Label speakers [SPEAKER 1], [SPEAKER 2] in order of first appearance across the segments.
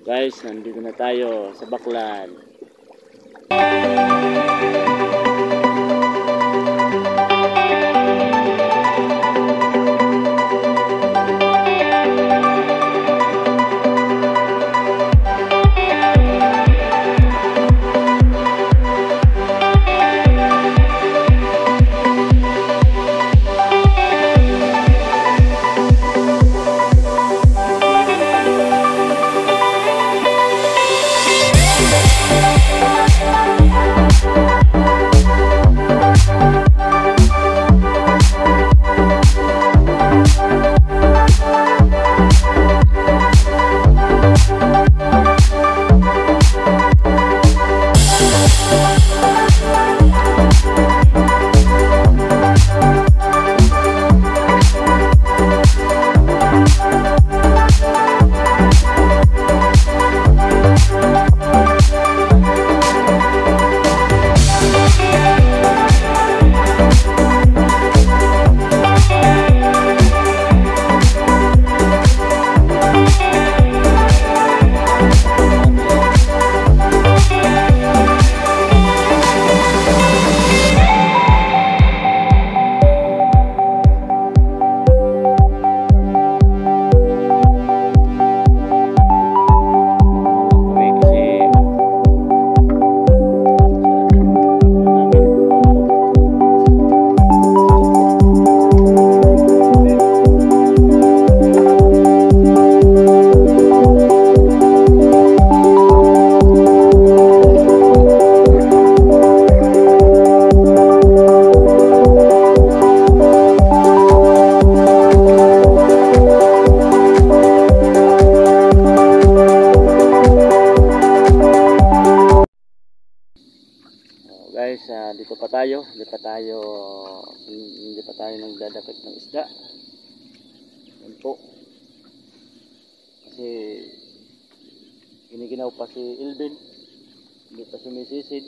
[SPEAKER 1] Guys, nandito na tayo sa Baklan. Guys, dito pa tayo, hindi pa tayo nagdadapit ng isda. Yan po. Kasi giniginaw pa si Ilvin, hindi pa sumisisid.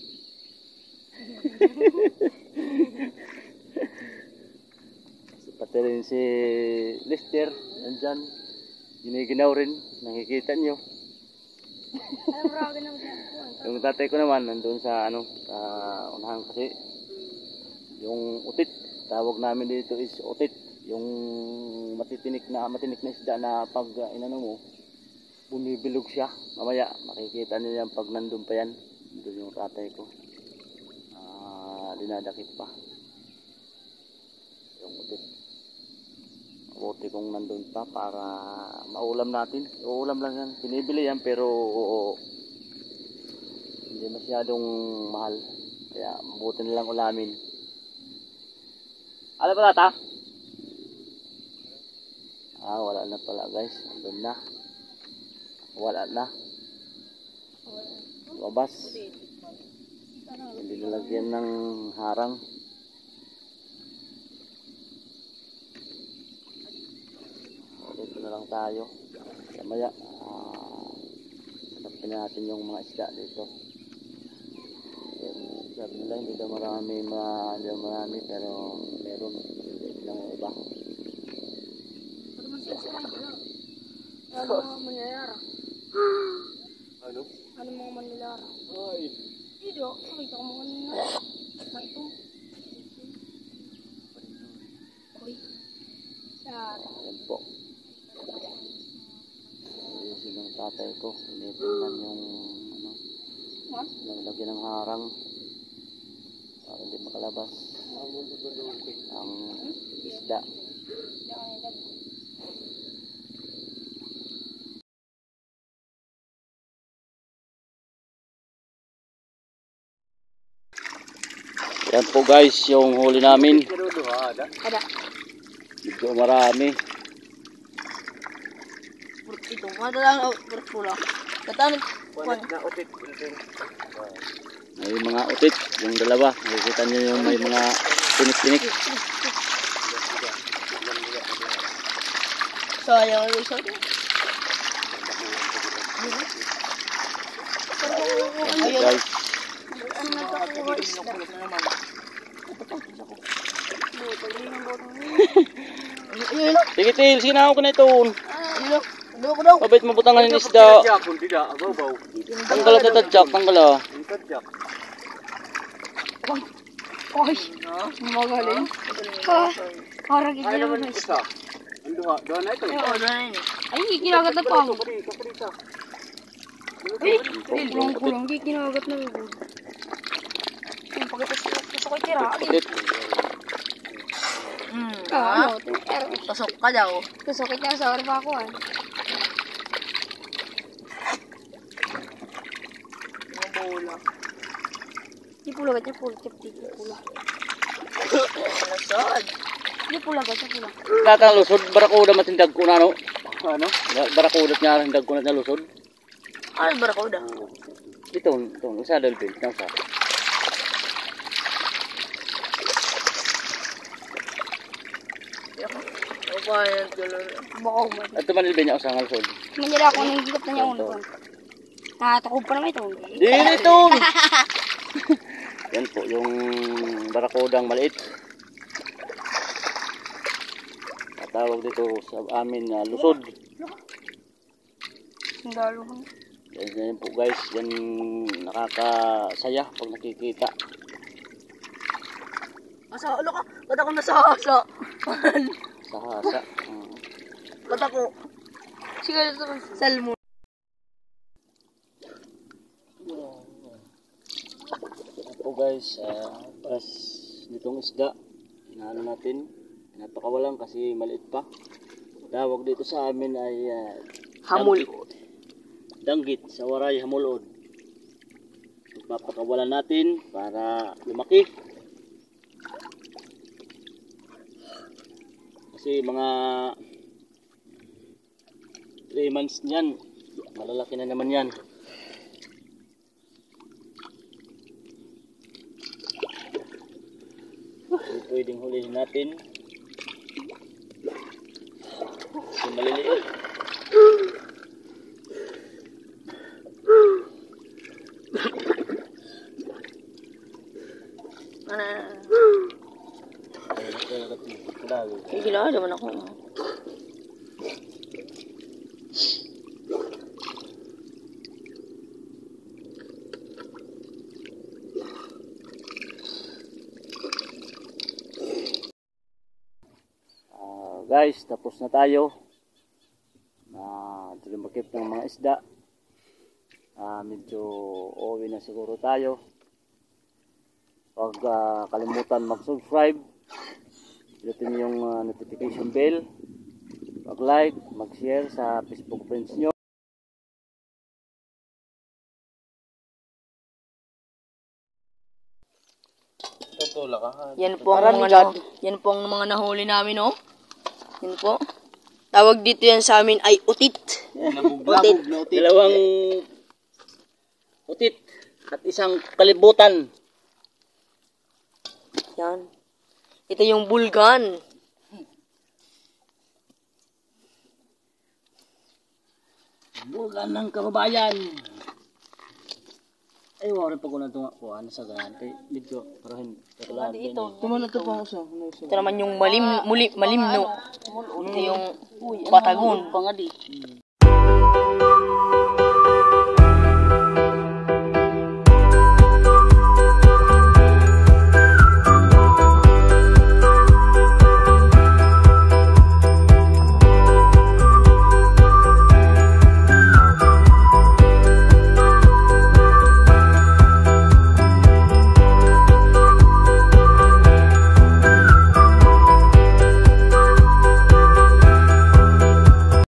[SPEAKER 1] Pati rin si Lester, nandyan, giniginaw rin, nakikita nyo. Yung tatay ko naman nandun sa sa unahan kasi yung utit, tawag namin dito is utit, yung matinik na isda na pag inano mo bumibilog siya. Mamaya makikita niyo yan pag nandun pa yan. Nandun yung tatay ko, dinadakip pa yung utit. Buti kung nandun pa para maulam natin. Uulam lang yan, pinibili yan pero hindi masyadong mahal, kaya mabuti nilang ulamin. Ano ba tata? Wala na pala guys, andun na, wala na, labas, hindi nilagyan ng harang. Dito na lang tayo, mamaya hanapin natin yung mga isda dito. Sabi nila hindi daw marami pero meron lang iba.
[SPEAKER 2] Ano mga manilara?
[SPEAKER 1] Ano?
[SPEAKER 2] Ano mga manilara?
[SPEAKER 1] Ay!
[SPEAKER 2] Dito, nakita ko mga manilara. Na ito. Uy. Sara.
[SPEAKER 1] Ayan po. Ayusin ng tatay ko. Initingnan yung nalagyan ng harang para hindi makalabas ang isda. Yan po guys yung huli namin.
[SPEAKER 2] Ada.
[SPEAKER 1] Medyo marami.
[SPEAKER 2] Ito, ada lang pula. Katanit.
[SPEAKER 1] May mga utit, yung dalawa. Nakikita nyo yung may mga tinik-tinik.
[SPEAKER 2] Sayang yung isa.
[SPEAKER 1] Ayun guys. Sige Til, sinaw ko na ito.
[SPEAKER 2] Dito ko daw.
[SPEAKER 1] Mabait mo butangan ng isda.
[SPEAKER 3] Tidak, bau-bau.
[SPEAKER 1] Tanggal at tatadyak, tanggal ah.
[SPEAKER 3] Tadyak.
[SPEAKER 4] Ay, magaling. Ha, parang
[SPEAKER 3] Ay,
[SPEAKER 4] giginaw
[SPEAKER 3] naman
[SPEAKER 4] na
[SPEAKER 3] isa. Doon na ito.
[SPEAKER 2] Oo, doon na yun.
[SPEAKER 4] Ay, giginagat na pa.
[SPEAKER 3] Kaprisa.
[SPEAKER 4] Ay, kulang-kulang, giginagat na ito. Yung pagkatapos gusto ko itira.
[SPEAKER 1] Utit.
[SPEAKER 4] Ano,
[SPEAKER 2] Pasok ka daw.
[SPEAKER 4] kasakit na sa oras pa ako ah.
[SPEAKER 2] Mga bola.
[SPEAKER 4] Di pula ka, di pula.
[SPEAKER 2] Lasad.
[SPEAKER 4] Di pula ka, di pula.
[SPEAKER 1] Datang lusod, barakuda matindag ko na no.
[SPEAKER 3] Ano?
[SPEAKER 1] Barakuda niya tindag ko na lusod.
[SPEAKER 2] Ano ba ako daw?
[SPEAKER 1] Ito, isa dolphin, nasa.
[SPEAKER 2] Ano ba yan?
[SPEAKER 4] Bako ba?
[SPEAKER 1] At tumanilbin niya usang lusod.
[SPEAKER 4] Manjala ako ng gigap na niya uno. Natakob pa naman ito.
[SPEAKER 1] Dito! Yan po, yung barakudang maliit. Tawag dito sa amin na lusod.
[SPEAKER 4] Ang dalo ko.
[SPEAKER 1] Yan po guys, yan nakakasaya pag nakikita.
[SPEAKER 2] Asa, ulo ka. Ba't ako nasahasa?
[SPEAKER 1] Sa hasa.
[SPEAKER 2] Ba't ako?
[SPEAKER 4] Sige, ito.
[SPEAKER 2] Salmon.
[SPEAKER 1] Ito guys, pas nitong isda, inaano natin, napakawalan kasi maliit pa. Tawag dito sa amin ay
[SPEAKER 2] Hamul.
[SPEAKER 1] danggit sa waray hamulod. Papakawalan natin para lumaki. Kasi mga 3 months niyan, malalaki na naman yan. Hindi pwedeng hulihin natin. Kasi maliliit.
[SPEAKER 2] Ginawa naman ako.
[SPEAKER 1] Guys, tapos na tayo na lumakip ng mga isda. Medyo uwi na siguro tayo. Huwag kalimutan mag-subscribe, pinutin yung notification bell, mag-like, mag-share sa Facebook friends nyo.
[SPEAKER 2] Yan po ang mga yan po ang mga nahuli namin, oh. Yan po. Tawag dito yan sa amin ay utit. Utit.
[SPEAKER 1] Dalawang utit at isang kalibutan.
[SPEAKER 2] Yan. Ito yung bulgan.
[SPEAKER 1] Bulgan ng kababayan. Ay, wala pa ko na tunga ko. Ano sa ganaan? Kaya medyo parahin.
[SPEAKER 2] Ito.
[SPEAKER 3] Tumano ito pa usa.
[SPEAKER 2] Ito naman yung malimno. Ito yung batagon.
[SPEAKER 1] Pangadi.